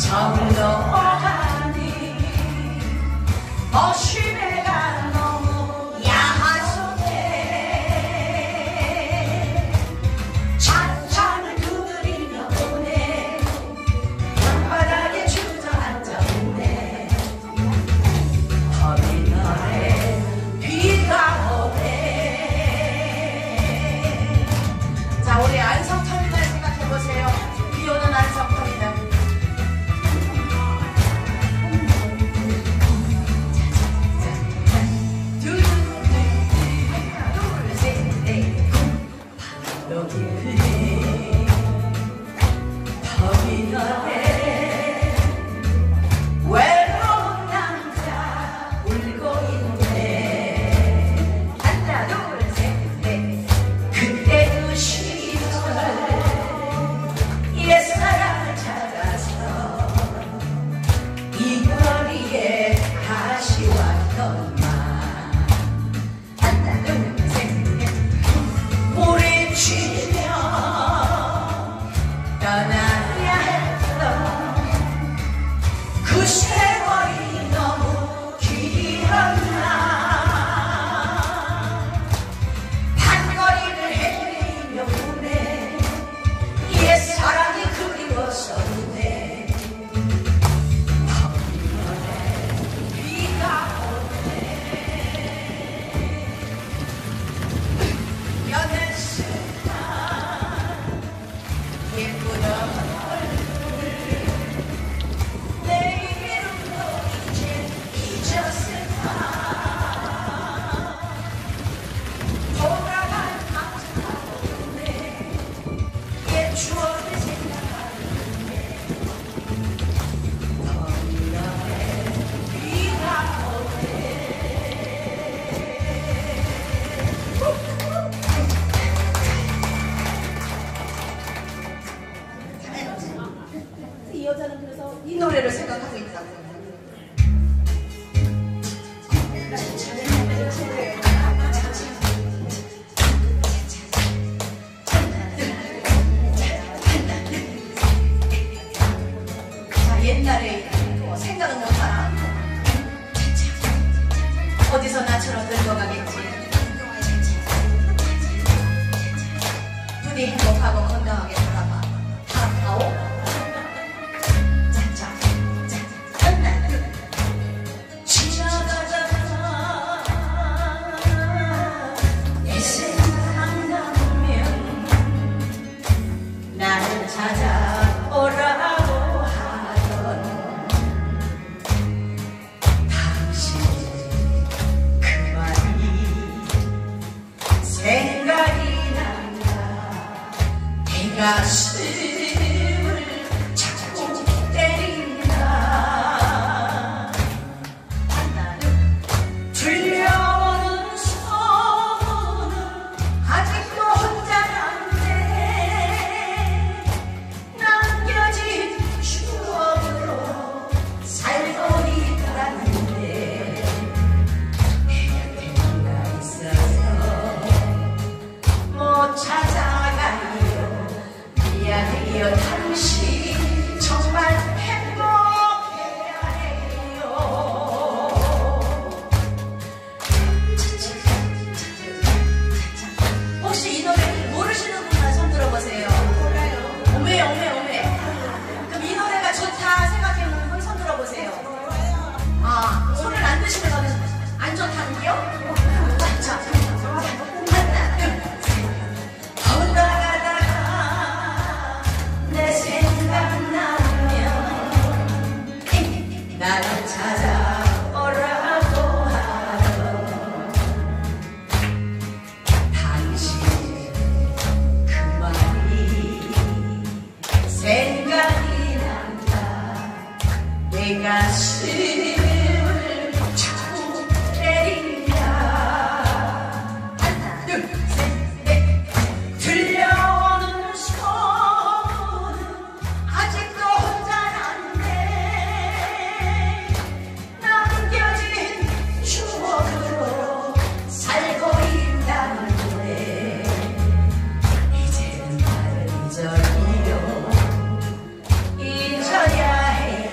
정로하니 어심해가 너무 야하소네 찬찬을 두드리며 오네 땅바닥에 주저앉아 오네 터미널에 비가 오네. 자, 우리 안성터미널 생각해보세요. 비 오는 안성터미널. 외로운 남자 울고 있네. 하나 둘 셋 넷. 그때 그 시절 옛사랑을 찾아서 이 거리에 다시 왔건만. 하나 둘 셋 넷. 뿌리치며 떠나야 했던 그 세월이 너무 길었나. 판거리를 헤매며 우네. 옛사랑이 그리워서 우네. 터미널에 비가 오네. 연애 순간 예쁘던 얼굴 내 이름도 이제 잊었을까. 돌아갈 감정하고네. 옛 추억을 생각하는데 터미널에 비가 오네. 이 여자는 그래서 이 노래를 생각하고 있다고. 자, 옛날에 생각은 못하나? 어디서 나처럼 늙어가겠지. 부디 행복하고 건강하게 돌아가. 다가오. 내 생각나면 나를 찾아오라고 하던 당신 그 말이 생각이 난다. 내 가슴을 자꾸 때린다. 들려오는 소문은 아직도 혼자란데 남겨진 추억으로 살고 있다는데 내 곁에 네가 있어서 못 찾아가요. 미안해요. 당신 정말 행복해야 해요. 혹시 이 노래 모르시는 분만 손 들어보세요. 몰라요. 오메 오메 오메. 그럼 이 노래가 좋다 생각해보는 분 손 들어보세요. 아, 손을 안 드시면 안 좋다는겨? 자, 하나 둘 셋. 돌아가다가 내 생각나면 나를 찾아오라고 하던 당신 그 말이 생각이 난다. 내 가슴을 자꾸 때린다. 하나 둘 셋 넷. 들려오는 소문은 아직도 혼자란데 남겨진 추억으로 살고 있다는데 이제는 나를 잊어요. 잊어야 해요.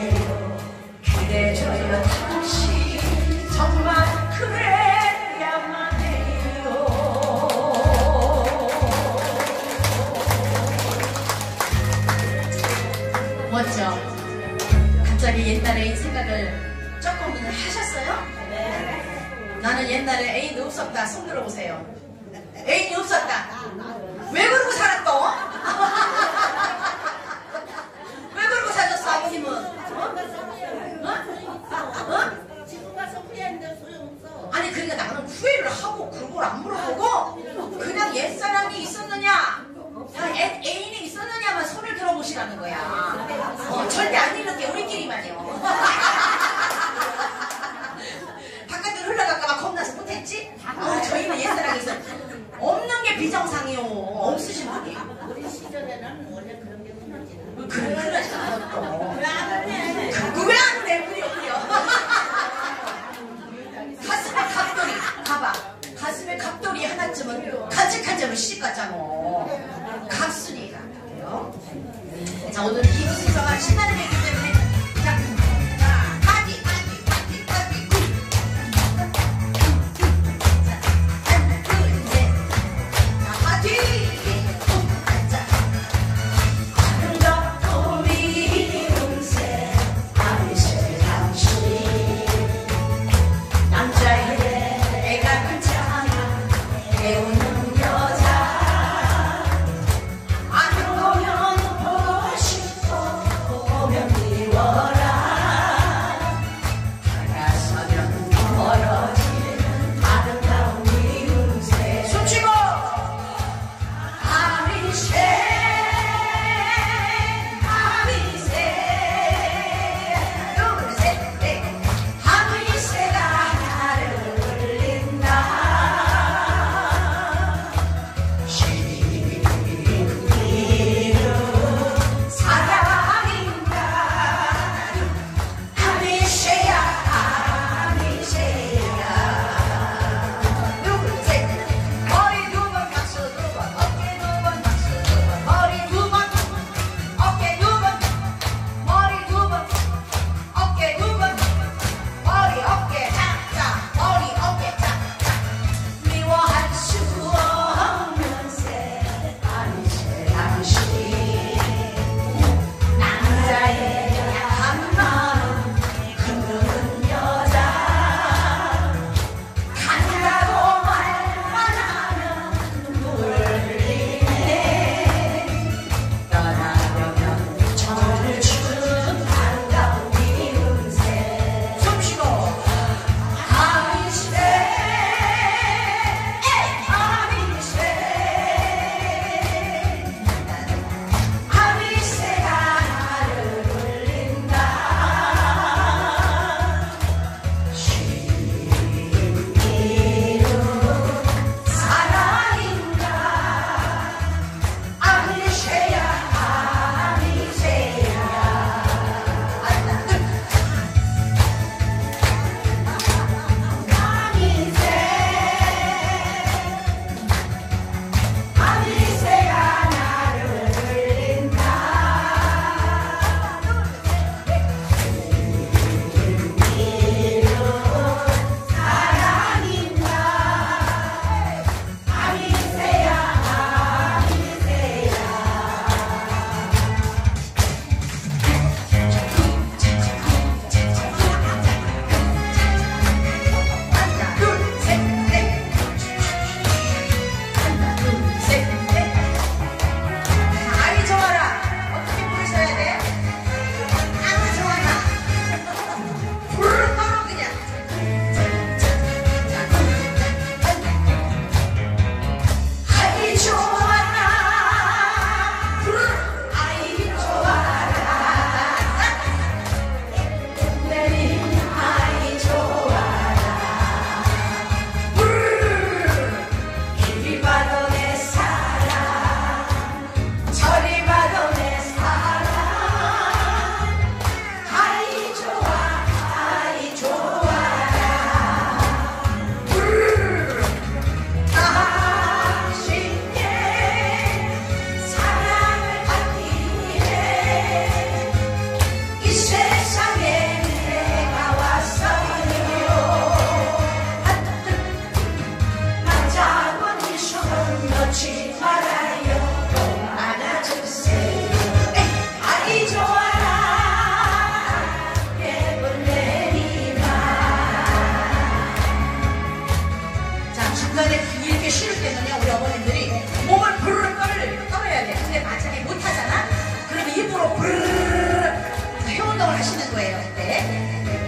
갑자기 옛날에 이 생각을 조금은 하셨어요? 나는 옛날에 애인 없었다. 손 들어보세요. 애인이 없었다. 왜 그러고 살았어? 왜 그러고 사셨어, 아버님은? 지금 가서 후회한데 소용없어. 아니, 그러니까 나는 후회를 하고 그걸 안 물어보고 그냥 옛사랑이 있었느냐, 애인이 있었느냐만 손을 들어보시라는 거야. 절대 안 읽는 게 우리끼리만요. 바깥으로 흘러갈까봐 겁나서 못했지? 저희는 옛사랑이 있어. 없는 게 비정상이요. 없으신 분이. 우리 시절에는 원래 그런 게 흔하지. 그러지 않았어. 왜 안 그왜 해? 안 해? 그려. 가슴에 갑돌이. 봐봐. 가슴에 갑돌이 하나쯤은 간직한 점을 시집갔잖아. 갑순이가. 자, 오늘 기부 순서가 신나는 얘기 때문에. 자, 파티. 운동을 하시는 거예요. 네.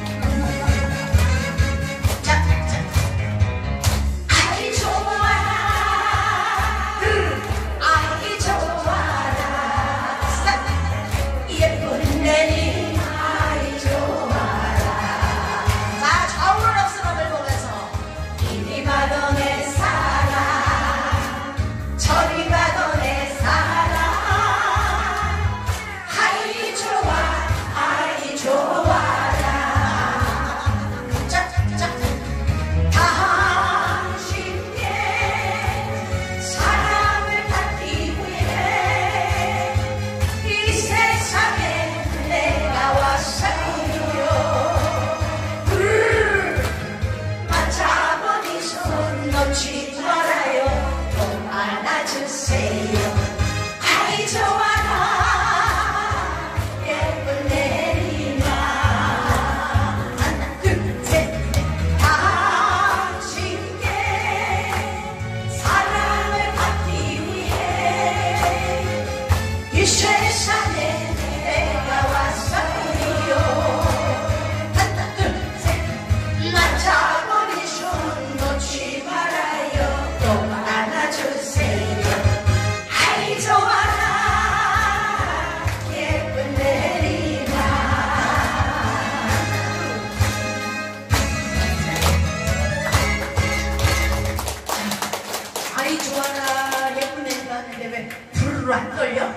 아이 좋아라 예쁜 애가 하는데 왜 불을 안 떨려?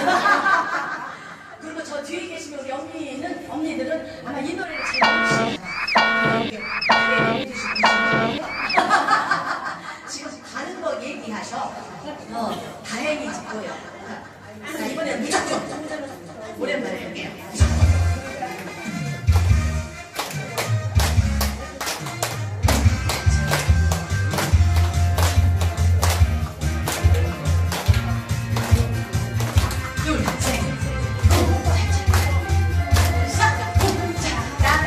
그리고 저 뒤에 계시면 우리 언니들은 아마 이 노래를 잘 모르시는 지금 가는 거 얘기하셔. 다행히 듣고요. 자, 이번엔 무조건 오랜만에 할게요. 둘, 셋, 넷, 자,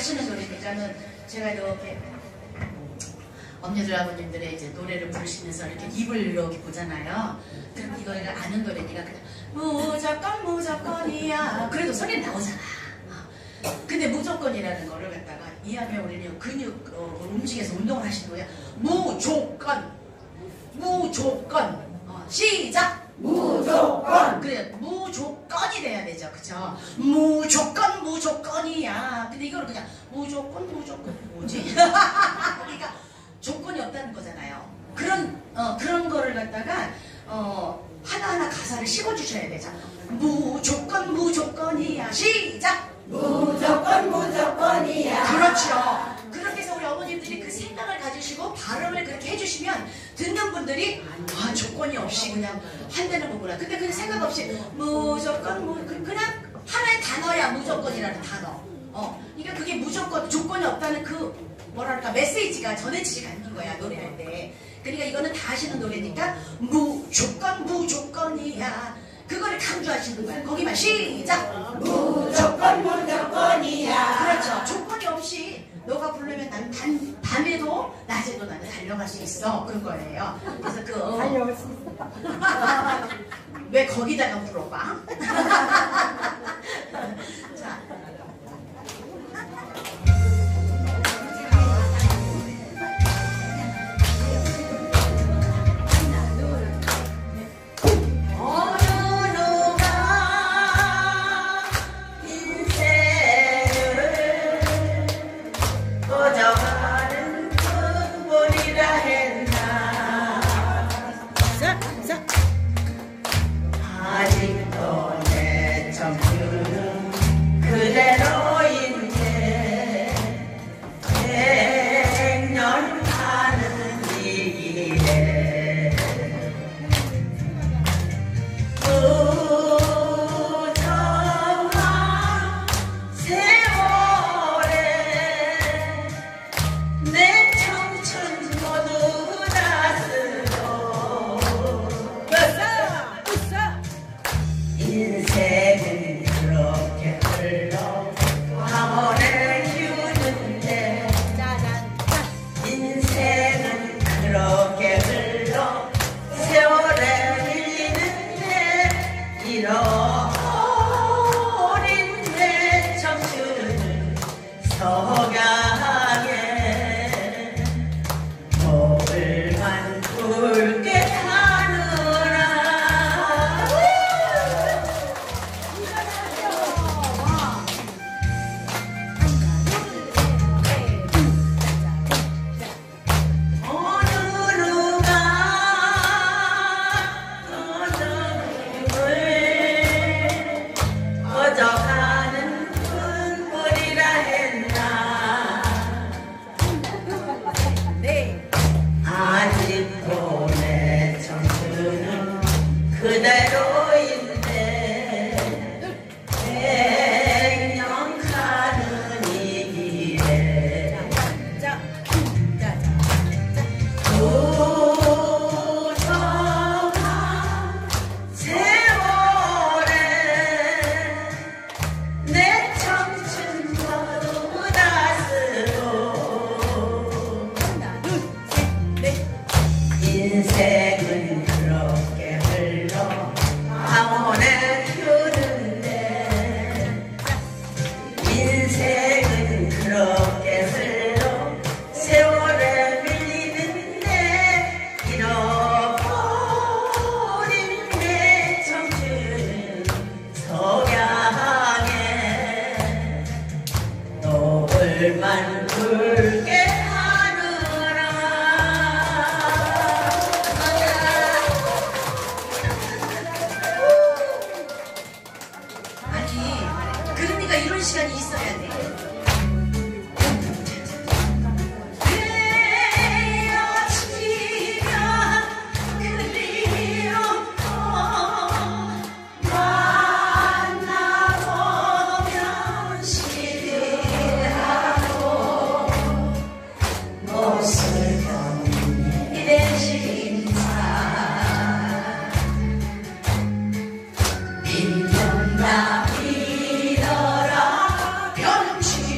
아시는 노래니까는 제가 이렇게 엄니들 아버님들의 이제 노래를 부르시면서 이렇게 입을 이렇게 보잖아요. 그럼 이거를 아는 노래니까 그냥 무조건 무조건이야. 그래도 소리 나오잖아. 근데 무조건이라는 거를 갖다가 이하면 우리는 근육 움직여서 운동을 하시는 거예요. 무조건 무조건 시작. 무조건. 그래 무조건이 돼야 되죠, 그쵸? 무조건 무조건이야. 근데 이거를 그냥 무조건 뭐지? 그러니까 조건이 없다는 거잖아요. 그런 거를 갖다가 하나하나 가사를 씹어주셔야 되잖아. 무조건 무조건이야. 시작. 무조건 무조건이야. 그렇죠. 그렇게 해서 우리 어머님들이 그 생각을 가지시고 발음을 그렇게 해주시면 듣는 분들이 조건이 없이 그냥 한다는 거구나. 근데 그냥 생각 없이 무조건 그냥 하나의 단어야. 무조건이라는 단어. 그러니까 그게 무조건 조건이 없다는 그 뭐랄까 메시지가 전해지지가 않는 거야, 노래할 때. 그러니까 이거는 다 하시는 노래니까 무조건 무조건이야. 그거를 강조하시는 거야. 거기만 시작. 무조건 무조건이야. 그렇죠. 조건이 없이 너가 부르면 난 밤에도 낮에도 나는 달려갈 수 있어. 그거예요. 그래서 달려갈 수 있어. 왜 거기다가 물어봐? 자. 아직도 내 청춘은 그대로인데 100년 가는 이 길에 무정한 세월에 내 청춘 모두 다 쓰고 인생은 그렇게 흘러 황혼을 키우는데 인생은 그렇게 흘러 세월을 밀리는데 잃어버린 내 청춘은 석양에 목을만 굵게 타느라 어느 누가 꺼져가는 눈물이라 했나 아직도 내 청춘은 그대로인데 100년 가는 이 길에 무정한 세월에 내 청춘 모두 다 쓰고 인생은 그렇게 흘러 황혼에 튀우는데 인생은 그렇게 흘러 세월에 밀리는데 잃어버린 내 청춘은 석양에 노을만 붉게 하느라 아니, 그러니까 이런 시간이 있어야 돼. 헤어지면 그리움도 만나보면 시리하고 못을 견디는 심사 빌던다 빌어라 변치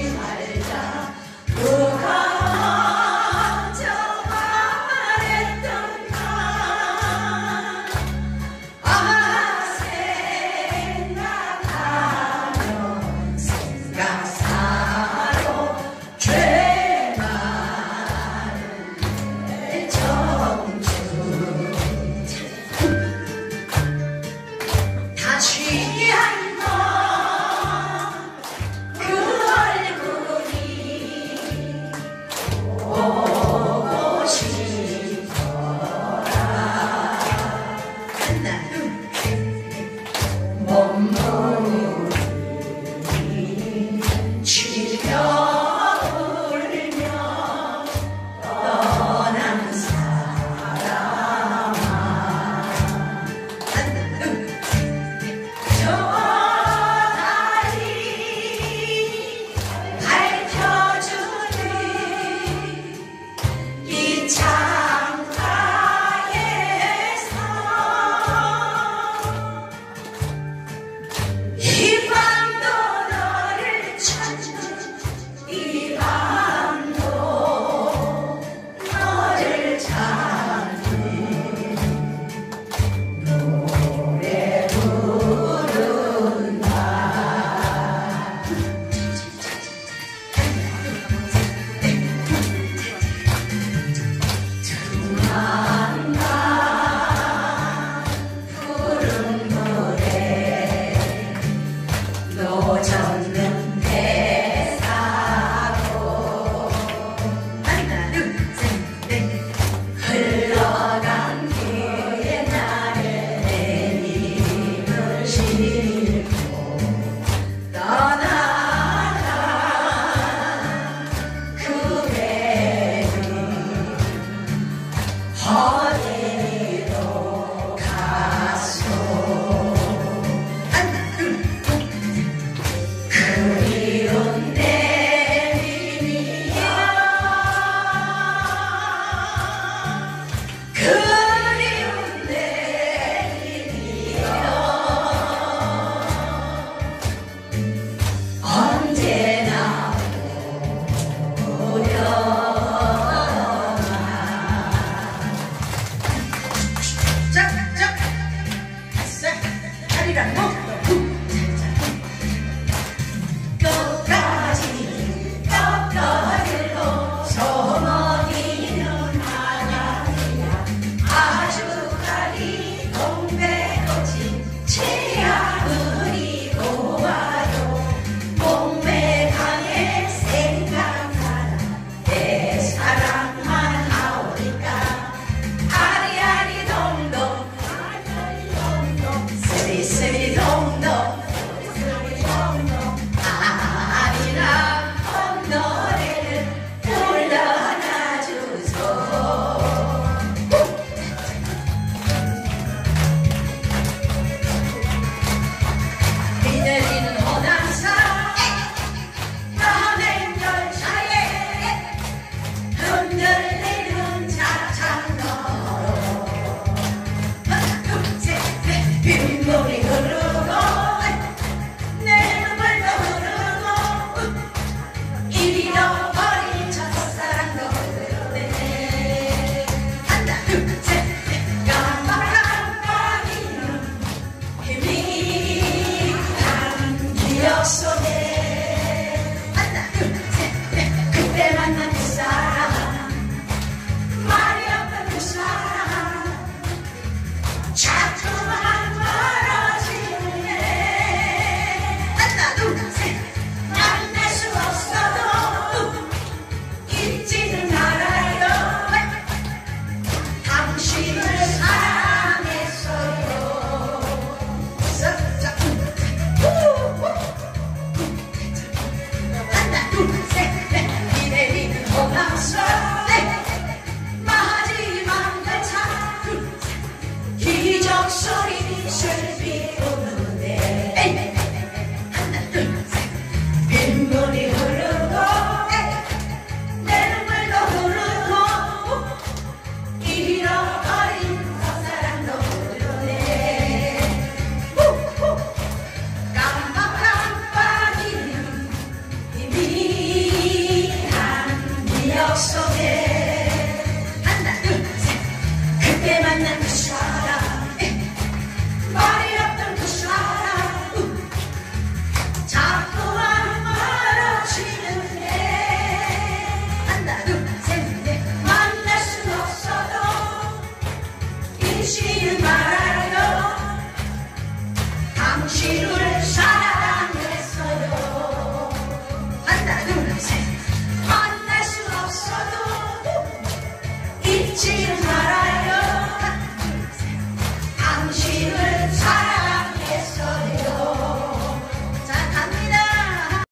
역시